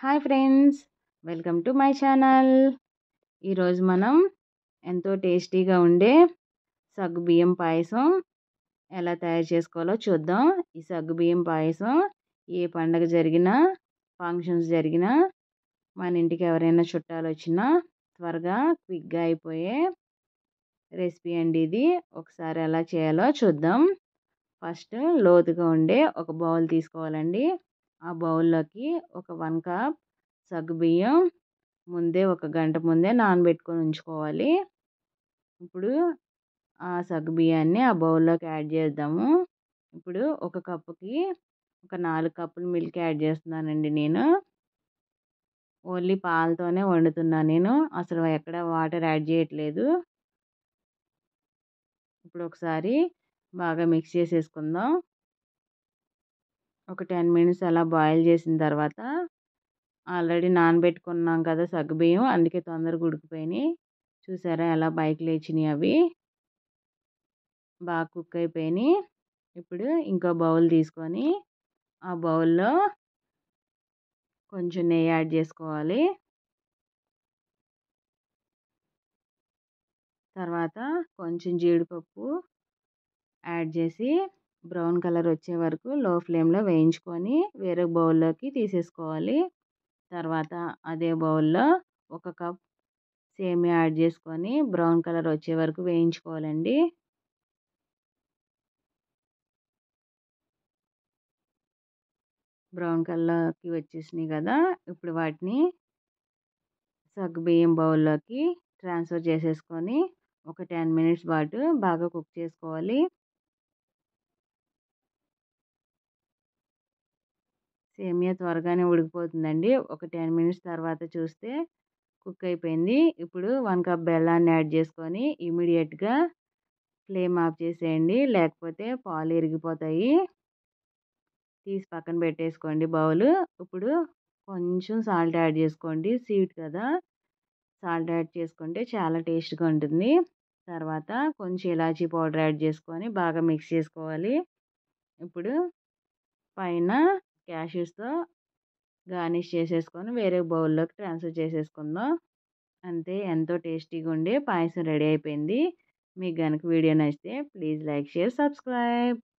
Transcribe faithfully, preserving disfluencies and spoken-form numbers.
Hi friends, welcome to my channel. ఈరోజు మనం ఎంతో టేస్టీగా ఉండే సగ్గుబియ్యం పాయసం ఎలా తయారు చేసుకోవాలో చూద్దాం. ఈ సగ్గుబియ్యం పాయసం ఏ పండగ జరిగినా, ఫంక్షన్స్ జరిగినా, మన ఇంటికి ఎవరైనా చుట్టాలు వచ్చినా త్వరగా క్విక్గా అయిపోయే రెసిపీ అండి ఇది. ఒకసారి ఎలా చేయాలో చూద్దాం. ఫస్ట్ లోతుగా ఉండే ఒక బౌల్ తీసుకోవాలండి. ఆ బౌల్లోకి ఒక వన్ కప్ సగ్గుబియ్యం ముందే ఒక గంట ముందే నానబెట్టుకొని ఉంచుకోవాలి. ఇప్పుడు ఆ సగ్గుబియ్యాన్ని ఆ బౌల్లోకి యాడ్ చేద్దాము. ఇప్పుడు ఒక కప్పుకి ఒక నాలుగు కప్పులు మిల్క్ యాడ్ చేస్తున్నానండి. నేను ఓన్లీ పాలతోనే వండుతున్నాను. నేను అసలు ఎక్కడ వాటర్ యాడ్ చేయట్లేదు. ఇప్పుడు ఒకసారి బాగా మిక్స్ చేసేసుకుందాం. ఒక టెన్ మినిట్స్ అలా బాయిల్ చేసిన తర్వాత ఆల్రెడీ నానబెట్టుకున్నాం కదా సగ్గుబియ్యం, అందుకే తొందరగా ఉడికిపోయినాయి. చూసారా ఎలా పైకి లేచినాయి, అవి బాగా కుక్ అయిపోయినాయి. ఇప్పుడు ఇంకో బౌల్ తీసుకొని ఆ బౌల్లో కొంచెం నెయ్యి యాడ్ చేసుకోవాలి. తర్వాత కొంచెం జీడిపప్పు యాడ్ చేసి బ్రౌన్ కలర్ వచ్చే వరకు లో ఫ్లేమ్లో వేయించుకొని వేరే బౌల్లోకి తీసేసుకోవాలి. తర్వాత అదే బౌల్లో ఒక కప్ సేమియా యాడ్ చేసుకొని బ్రౌన్ కలర్ వచ్చే వరకు వేయించుకోవాలండి. బ్రౌన్ కలర్కి వచ్చేసినాయి కదా, ఇప్పుడు వాటిని సగ్గుబియ్యం బౌల్లోకి ట్రాన్స్ఫర్ చేసేసుకొని ఒక టెన్ మినిట్స్ పాటు బాగా కుక్ చేసుకోవాలి. సేమియా త్వరగానే ఉడికిపోతుందండి. ఒక టెన్ మినిట్స్ తర్వాత చూస్తే కుక్ అయిపోయింది. ఇప్పుడు వన్ కప్ బెల్లాన్ని యాడ్ చేసుకొని ఇమీడియట్గా ఫ్లేమ్ ఆఫ్ చేసేయండి, లేకపోతే పాలు ఇరిగిపోతాయి. తీసి పక్కన పెట్టేసుకోండి బౌల్. ఇప్పుడు కొంచెం సాల్ట్ యాడ్ చేసుకోండి, స్వీట్ కదా, సాల్ట్ యాడ్ చేసుకుంటే చాలా టేస్ట్గా ఉంటుంది. తర్వాత కొంచెం ఇలాచీ పౌడర్ యాడ్ చేసుకొని బాగా మిక్స్ చేసుకోవాలి. ఇప్పుడు పైన క్యాష్యూస్తో గార్నిష్ చేసేసుకొని వేరే బౌల్లోకి ట్రాన్స్ఫర్ చేసేసుకుందాం. అంతే, ఎంతో టేస్టీగా ఉండే పాయసం రెడీ అయిపోయింది. మీకు కనుక వీడియో నచ్చితే ప్లీజ్ లైక్, షేర్, సబ్స్క్రైబ్.